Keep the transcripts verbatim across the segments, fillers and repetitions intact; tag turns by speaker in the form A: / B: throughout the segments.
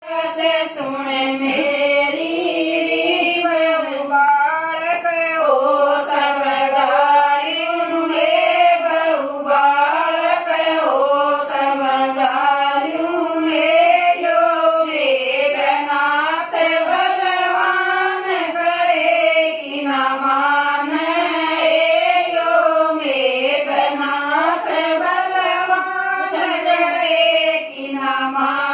A: से सुन मेरी बहु बालक हो सब गायूं हे बहु बालक हो सब गायूं हे जो मेघनाथ बलवान करे कि न मान हे जो मेघनाथ बलवान करे कि न मान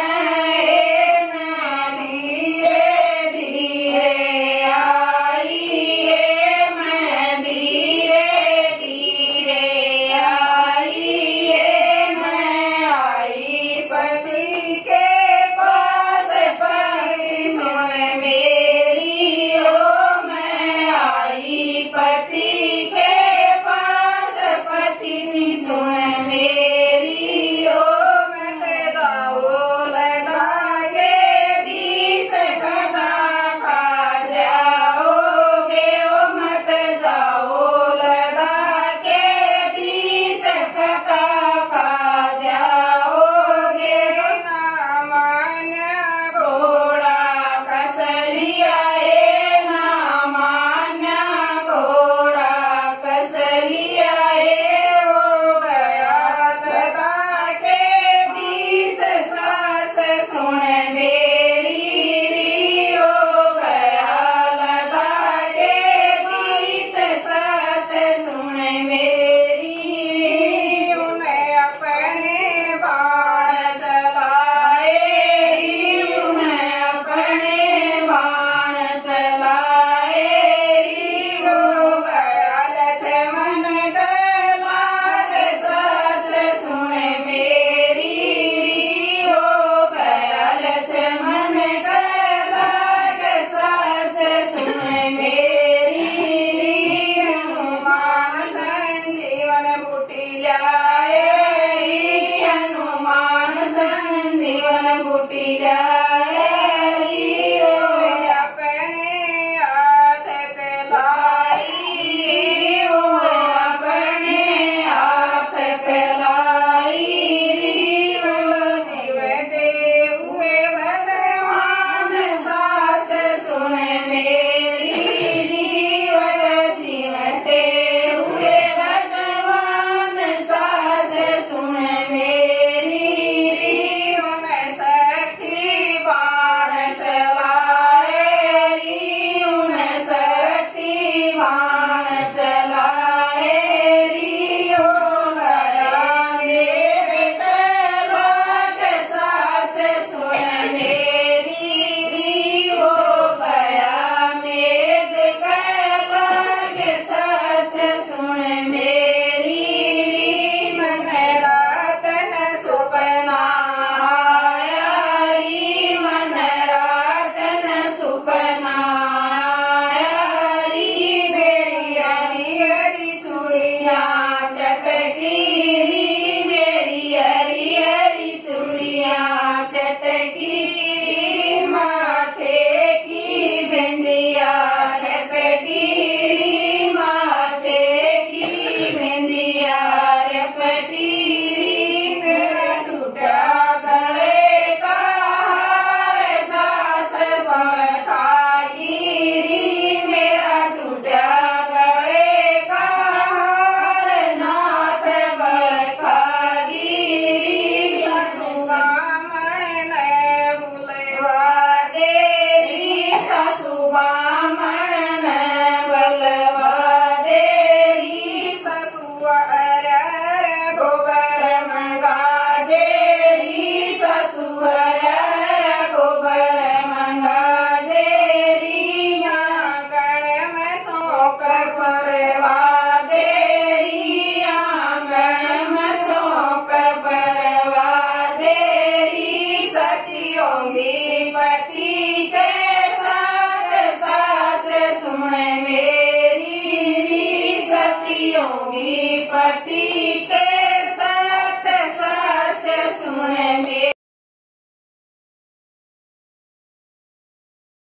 A: हनुमान संजीवन बूटी जाए अपने हाथ पे लाई अपने हाथ पे लाई जीवते हुए भगवान सास सुन मेरी जीवते हुए भगवान सास सुन मेरी चटकी